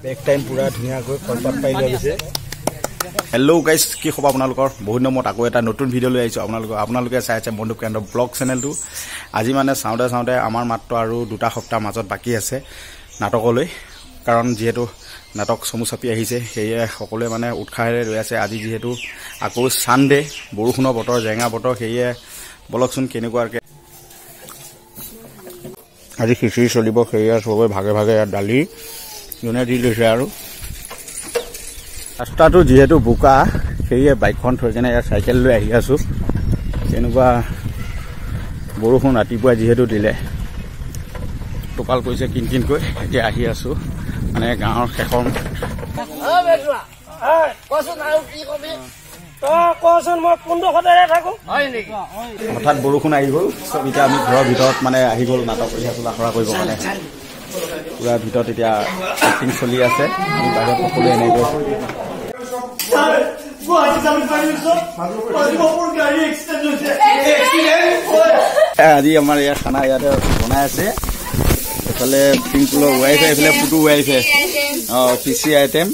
Back time পুৰা ধুনীয়াকৈ কলপাত পাই লৈ গৈছে। হেল্ল' গাইজ, কি খবৰ আপোনালোকৰ? বহুত দিনৰ মূৰত আকৌ এটা নতুন ভিডিঅ' লৈ আহিছোঁ আপোনালোকে চাই আছে বন্ধু কেন্দ্ৰ ব্লগ চেনেলটো। আজি মানে চাওঁতে আমাৰ মাত্ৰ আৰু 2 সপ্তাহ মাজত বাকী আছে নাটকলৈ, কাৰণ যিহেতু নাটক চমু চাপি আহিছে, সেয়ে সকলোৱে মানে উৎসাহেৰে ৰৈ আছে। আজি যিহেতু আকৌ ছানডে, বৰষুণৰ বতৰ, জেঙা বতৰ, সেয়ে বলকচোন কেনেকুৱাকৈ আজি খিচিৰি চলিব। সেয়ে চবৰে ভাগে ভাগে দালি যোনে দি লৈছে। আৰু ৰাস্তাটো যিহেতু বোকা, সেয়ে বাইকখন থৈ কেনে ইয়াত চাইকেল লৈ আহি আছোঁ। তেনেকুৱা বৰষুণ ৰাতিপুৱা যিহেতু দিলে, টোপাল কৰিছে কিনকিনকৈ। এতিয়া আহি আছোঁ মানে গাঁৱৰ শেষৰ হঠাৎ বৰষুণ আহি গ'ল। চব এতিয়া আমি ঘৰৰ ভিতৰত মানে আহি গ'ল নাটক আখৰা কৰিব কাৰণে। পুৰা ভিতৰত এতিয়া এক্টিং চলি আছে। আমি বাহিৰত সকলোৱে এনেকৈ আজি আমাৰ ইয়াত খানা ইয়াতে বনাই আছে। এইফালে পিংকুলৰ ৱাইফে, এইফালে ফুটু ৱাইফে খিচিৰি আইটেম।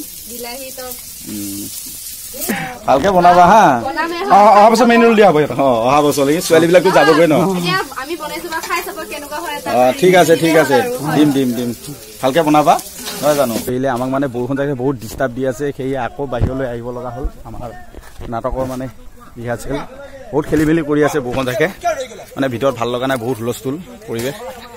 ভালকে বনাবা হা। অহা বছৰ মেনু দিয়া হ'ব। অহা বছৰলৈকে ছোৱালীবিলাকতো যাবগৈ ন। ঠিক আছে দিম ভালকে বনাবা, নহয় জানো? সেয়ে আমাক মানে বৰষুণ যাকে বহুত ডিষ্টাৰ্ব দি আছে, সেয়ে আকৌ বাহিৰলৈ আহিব লগা হ'ল। আমাৰ নাটকৰ মানে ৰিহাৰ্চেল বহুত খেলি মেলি কৰি আছে বৰষুণ যাকে, মানে ভিতৰত ভাল লগা নাই, বহুত হুলস্থুল পৰিৱেশ।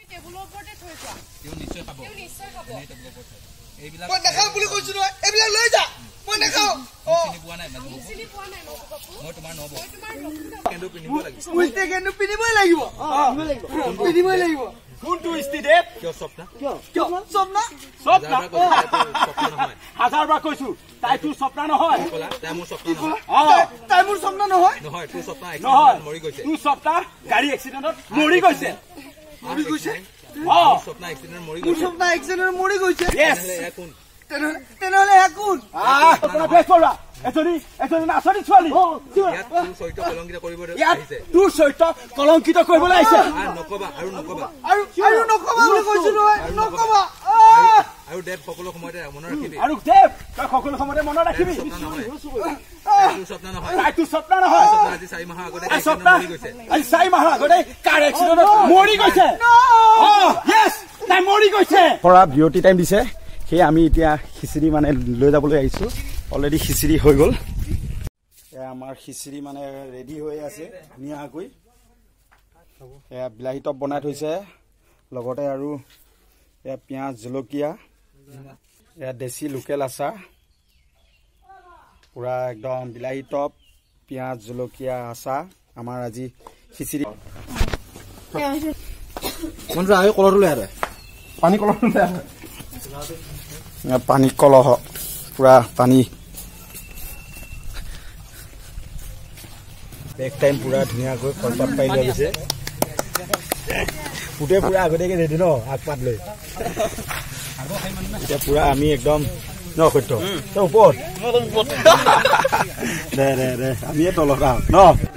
হাজাৰ বাৰ কৈছো, তাই তোৰ স্বপ্ন নহয়, তাই মোৰ স্বপ্ন নহয়, তোৰ স্বপ্ন গাড়ী এক্সিডেণ্টত মৰি গৈছে। তেনেহলে কোন? নাচনী ছোৱালী তোৰ চৰিত্ৰ কলংকিত কৰিবলৈ আহিছে। সকলো সময়তে মনত ৰাখিবি। তোৰ স্বপ্ন নহয়। আজি 4 মাহৰ আগতে কাৰ এক্সিডেণ্টত মৰি গৈছে। তাই মৰি গৈছে। পৰা বিৰতি টাইম দিছে, সেয়ে আমি এতিয়া খিচিৰি মানে লৈ যাবলৈ আহিছোঁ। অলৰেডি খিচিৰি হৈ গ'ল। এয়া আমাৰ খিচিৰি মানে ৰেডি হৈ আছে ধুনীয়াকৈ। এয়া বিলাহী টপ বনাই থৈছে, লগতে আৰু এয়া পিঁয়াজ, জলকীয়া, এয়া দেশী লোকেল আচাৰ, পুৰা একদম বিলাহী টপ, পিঁয়াজ, জলকীয়া আচাৰ। আমাৰ আজি খিচিৰি পানী কলহ, পুৰা পানী। বেক টাইম পুৰা ধুনীয়াকৈ কলপাত পাই লৈ গৈছে। ফুটে পুৰা আগতীয়াকৈ ৰেডি ন, আগপাত লৈ। এতিয়া পুৰা আমি একদম ন সত্য ওপৰত দে আমিয়ে তলত ন।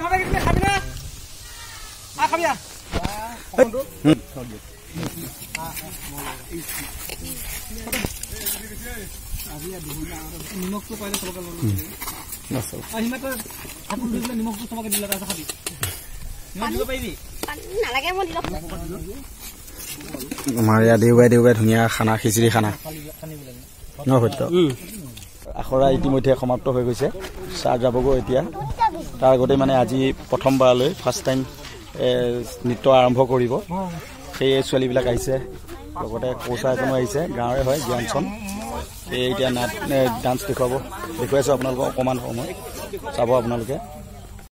আমাৰ ইয়াত দেওবাৰে ধুনীয়া খানা, খিচিৰি খানা ন সত্য। আখৰা ইতিমধ্যে সমাপ্ত হৈ গৈছে, চাহ যাবগৈ এতিয়া। তাৰ আগতে মানে আজি প্ৰথমবাৰলৈ ফাৰ্ষ্ট টাইম নৃত্য আৰম্ভ কৰিব। সেয়ে ছোৱালীবিলাক আহিছে, লগতে কৌচা এজনো আহিছে, গাঁৱৰে হয় জ্ঞানচন। সেয়ে এতিয়া ডান্স দেখুৱাইছোঁ আপোনালোকক অকণমান সময় চাব আপোনালোকে।